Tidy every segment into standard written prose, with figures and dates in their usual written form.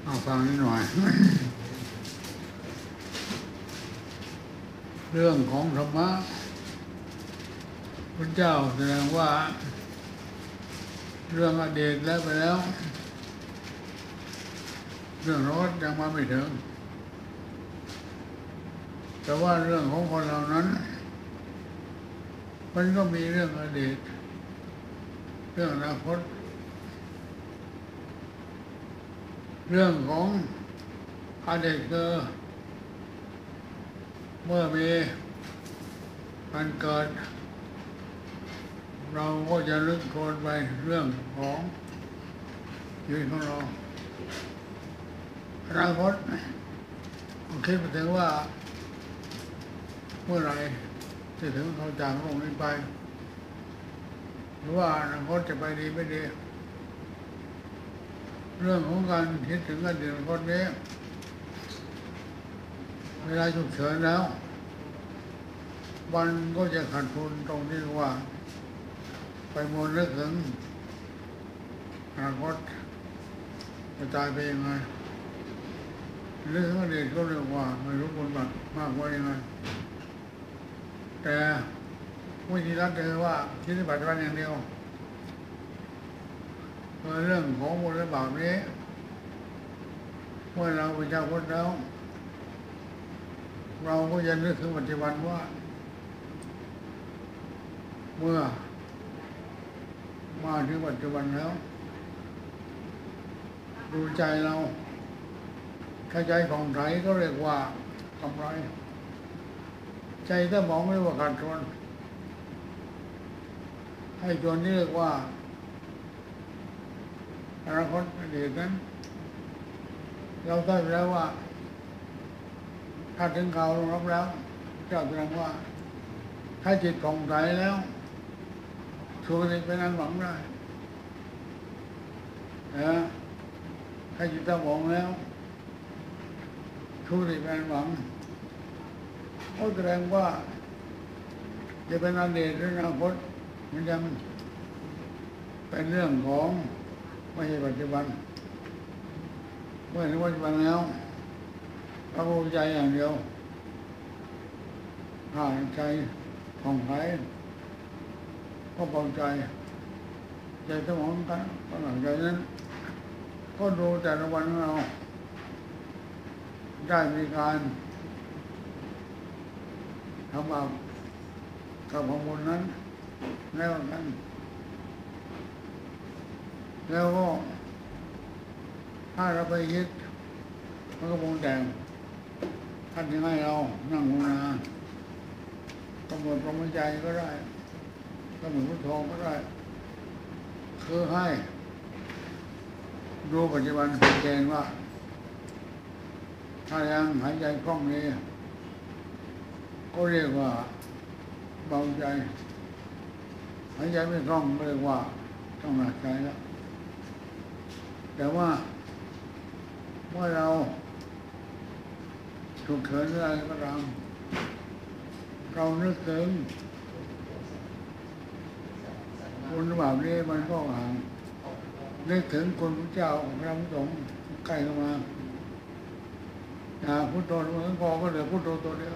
เอาฟังนิดหน่อย เรื่องของธรรมะพระเจ้าแสดงว่าเรื่องอดีตแล้วไปแล้วเรื่องรถยังมาไม่ถึงแต่ว่าเรื่องของคนเหล่านั้นมันก็มีเรื่องอดีตเรื่องอนาคตเรื่องของอดีตคือเมื่อมีการเกิดเราก็จะลึกโคลนไปเรื่องของชีวิตของเราอนาคตคิดไปถึงว่าเมื่อไรจะถึงเขาจากโลกนี้ไปหรือว่าอนาคตจะไปดีไม่ดีเรื่องของการคิดถึงอดีตอนาคตนี้เวลาฉุกเฉินแล้วมันก็จะขาดทุนตรงที่ว่าไปมัวนึกถึงอนาคตจะตายไปยังไงนึกถึงอดีตก็เรียกว่าไม่รู้คนมากว่ายังไงแต่วิธีรัดคือว่าคิดปัจจุบันอย่างเดียวเรื่องของบุญและบาปนี้เมื่อเราเป็นชาวพุทธแล้วเราก็ยังนึกถึงปัจจุบันว่าเมื่อมาถึงปัจจุบันแล้วดูใจเราถ้าใจของใสก็เรียกว่ากำไรใจถ้ามองไม่ว่าขาดทุนให้จนเรียกว่าอนาคตอดีตนั้นเราได้ไปแล้วว่าถ้าถึงเขารับแล้วเจ้าแสดงว่าถ้าจิตของใสแล้วสุขติเป็นอันหวังได้ถ้าจิตสมองแล้วสุขติเป็นอันหวังเขาแสดงว่าจะเป็นอดีตหรืออนาคตมันยังเป็นเรื่องของไม่ใช่ปัจจุบันเมื่อถึงปัจจุบันแล้วเราภูมิใจอย่างเดียวถ้าใจผ่องใสก็เบาใจใจสมองกันก็หลังใจนั้นก็ดูแต่ละวันของเราได้มีการทำบาปกับของบุญนั้นแล้วกันแล้วก็ถ้าเราไปยึดมันก็ปรุงแต่งท่านยังให้เรานั่งภาวนากำหนดลมหายใจก็ได้กำหนดพุทโธก็ได้คือให้ดูปัจจุบันเป็นเกณฑ์ว่าถ้ายังหายใจคล่องนี้ก็เรียกว่าเบาใจหายใจไม่คล่องเรียกว่าต้องหนักใจแล้วแต่ว่าเมื่อเราฉุกเฉินอะไรก็ตามเรานึกถึงคุณบาปนี้มันก็ห่างนึกถึงคุณพระเจ้าพระสงฆ์ใกล้เข้ามาพุทโธมันพอก็เหลือพุทโธตัวเดียว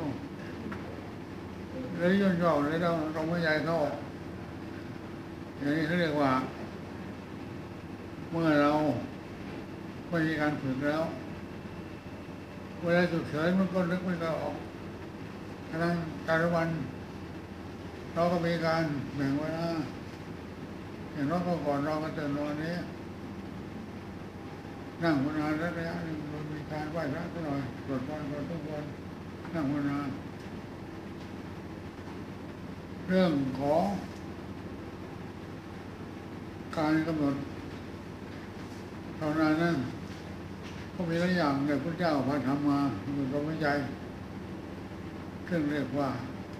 เลยย่นย่อเลยเราไม่ใหญ่เข้าอย่างนี้เขาเรียกว่าเมื่อเราไม่มีการฝึกแล้วเวลาฉุกเฉินมันก็นึกไม่ออกฉะนั้นแต่ละวันเราก็มีการแบ่งเวลาอย่างน้อยก็ก่อนเราก็ตื่นนอนนี้นั่งภาวนาระยะหนึ่งเรามีการไหว้พระสักหน่อยสวดมนต์ก่อนทุกวันนั่งภาวนาเรื่องของการกำหนดภาวนานั้นก็มีหลายอย่างแต่พระเจ้าพาทำมาเหมือนกับวิจัยเครื่องเรียกว่า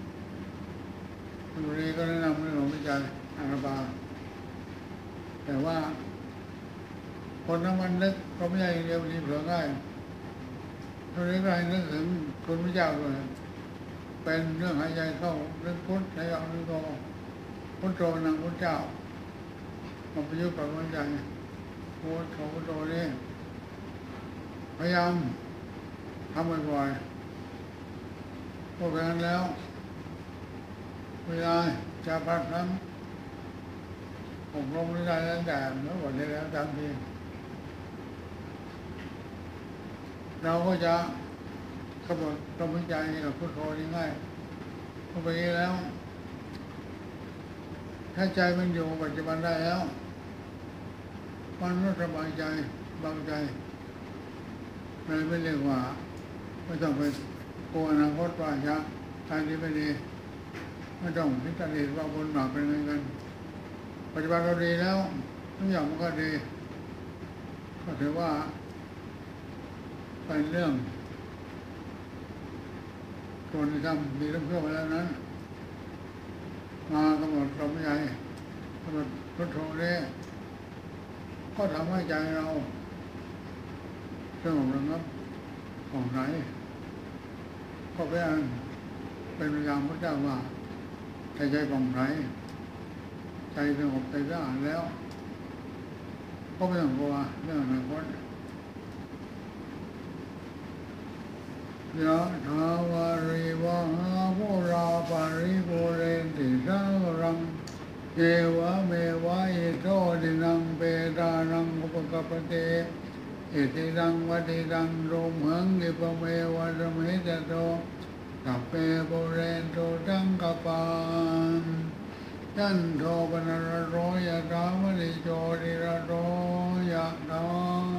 วันนี้ก็แนะนำเรื่องวิจัยอานาปานแต่ว่าคนทั้งวันนึกก็ไม่ใช่เดียวนี้เผลอง่ายตรงนี้ก็ให้นึกถึงคุณพระเจ้าเลยเป็นเรื่องหายใจเข้านึกพุทธหายใจออกนึกโธพุทโธนางพุทธเจ้ามาประยุกต์กับวิจัยพุทโธพุทโธนี่พยายามทำบ่อยๆเพราะฉะนั้นแล้วเวลาจะพักนั้นอบรมได้แล้วแต่เมื่อวันนี้แล้วตามทีเราก็จะกำหนดลมหายใจกับพุทโธง่ายๆพอไปนี้แล้วถ้าใจมันอยู่ปัจจุบันได้แล้วมันก็สบายใจเบาใจเลยไม่เรียกว่าไม่ต้องไปกลัวอนาคตว่าจะการนี้ไม่ดีไม่ต้องพิจารณาว่าบุญบาปเป็นไงกันปัจจุบันเราดีแล้วทุกอย่างมันก็ดีก็ถือว่าเป็นเรื่องส่วนที่ทำดีเรื่องเพื่อไปแล้วนั้นมากำหนดลมหายใจกำหนดพุทโธนี้ก็ทำให้ใจเราสงบระงับผ่องใสก็เป็นพยายามพระเจ้าว่าใจผ่องใสใจสงบใจสะอาดแล้วก็ไม่ต้องกลัวเรื่องอนาคตยะถาวาริวะหาภูราปาริปุเรนติสารังเอวะเมวะอิโตดินังเปตานังอุปกัปปเตอิติดังวัติดังโรมหังกิปะเมวะสมิจโตกัปเปปุเรนโตตังกปานยันโทปนรโรยะตามณิโจติระโรยะตา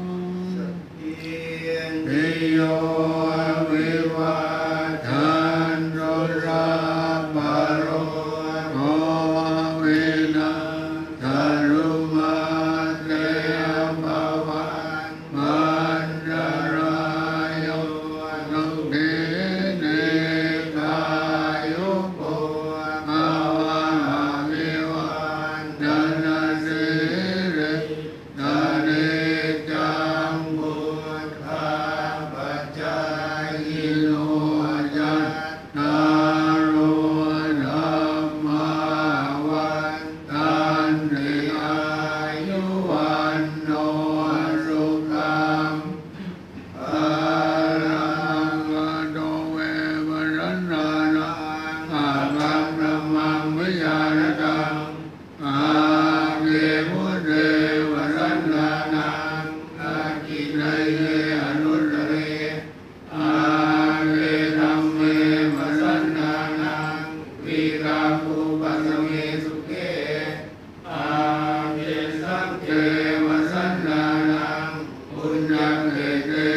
ปิโยวิวัฏันตุสัพพะโรโควินัสสตุมาเตภวันมันตรายโยสุขีนิกายุโกภวะอภิวันตนาสิริสนิจังพุทธาปัจจายโนจัตตารโอธรรมาวันตันติอายุวันโนสุขังภะลังโตเววรัณานังอาภัพพมังวิญาณตังอาเกมุเตวรัณานังอากินายเยอนุตเรอาเกธัมเมวรัณานังวิราภูปัสสเมสุเขอาเกสังเกวรัณานังปุญญังเอเต